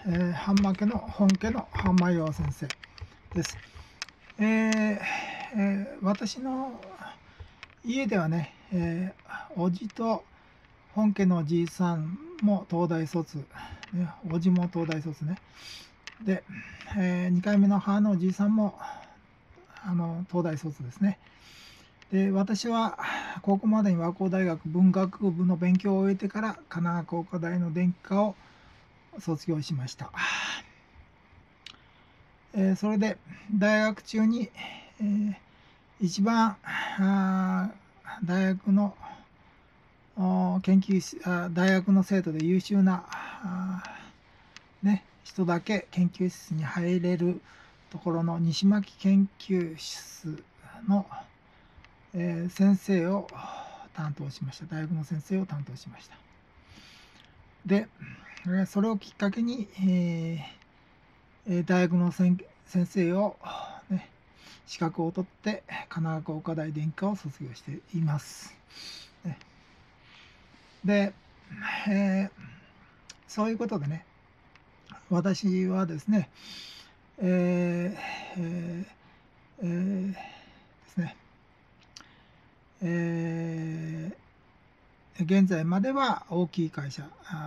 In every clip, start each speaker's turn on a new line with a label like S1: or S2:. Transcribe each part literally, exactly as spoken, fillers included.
S1: えー、ハンマ家の本家のハンマーヨ先生です。えーえー、私の家ではね、えー、おじと本家のおじいさんも東大卒、ね、おじも東大卒ね。で、えー、にかいめの母のおじいさんもあの東大卒ですね。で、私は高校までに和光大学文学部の勉強を終えてから神奈川工科大の電気科を卒業しました。えー、それで大学中に、えー、一番大学の研究室大学の生徒で優秀な、ね、人だけ研究室に入れるところの西巻研究室の、えー、先生を担当しました。大学の先生を担当しました。で、それをきっかけに、えー、大学の先生を、ね、資格を取って神奈川工科大電気科を卒業しています。ね、で、えー、そういうことでね、私はですね、えーえーえー、ですね、えー、現在までは大きい会社、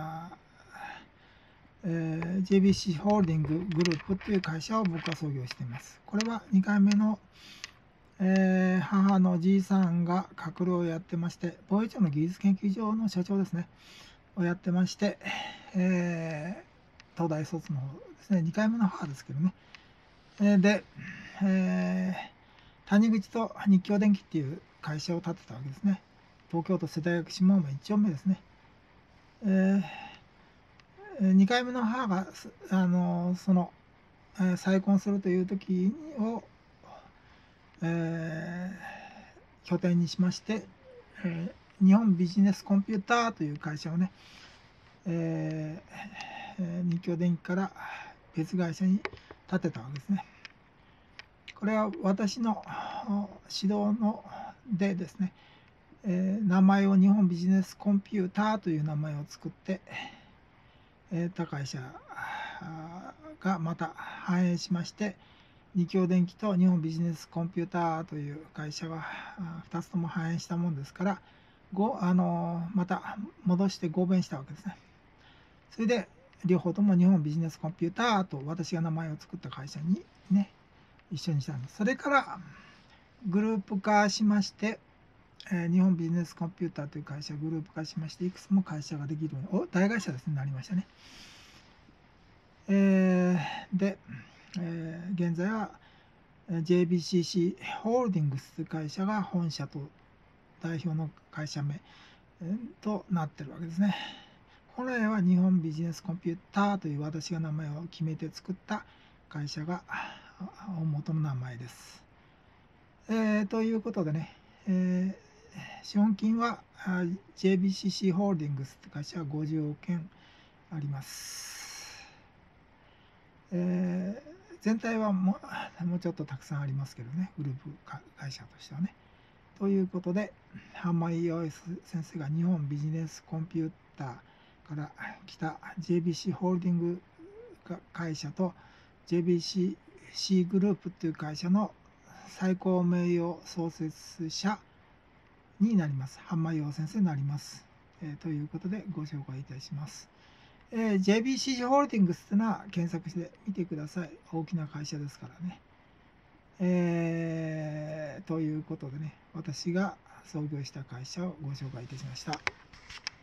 S1: えー、ジェービーシー ホールディンググループという会社を僕は創業しています。これはにかいめの、えー、母のじいさんが閣僚をやってまして、防衛庁の技術研究所の所長ですね、をやってまして、えー、東大卒の方ですね、にかいめの母ですけどね。で、えー、谷口と日京電機っていう会社を建てたわけですね。東京都世田谷区下馬いち丁目ですね。えーにかいめの母があのその、えー、再婚するという時を、えー、拠点にしまして、えー、日本ビジネスコンピューターという会社をね、えー、日京電機から別会社に建てたわけですね。これは私の指導のでですね、えー、名前を日本ビジネスコンピューターという名前を作って、えー、他会社がまた反映しまして、日京電機と日本ビジネスコンピューターという会社がふたつとも反映したもんですから、ごあのまた戻して合弁したわけですね。それで両方とも日本ビジネスコンピューターと私が名前を作った会社にね、一緒にしたんです。それからグループ化しまして、えー、日本ビジネスコンピューターという会社グループ化しまして、いくつも会社ができるように、大会社ですね、なりましたね。えー、で、えー、現在は ジェービーシーシー ホールディングスという会社が本社と代表の会社名となってるわけですね。本来は日本ビジネスコンピューターという私が名前を決めて作った会社が大元の名前です。えー、ということでね、えー、資本金は ジェービーシーシー ホールディングスという会社はごじゅうおくえんあります。えー、全体はもう、もうちょっとたくさんありますけどね、グループ会社としてはね。ということで、ハンマー イーオーエス 先生が日本ビジネスコンピューターから来た ジェービーシー ホールディング会社と ジェービーシー グループという会社の最高名誉創設者になります。ハンマー イーオーエス 先生になります。えー、ということでご紹介いたします。えー、ジェービーシー ホールディングスというのは検索してみてください。大きな会社ですからね。えー、ということでね、私が創業した会社をご紹介いたしました。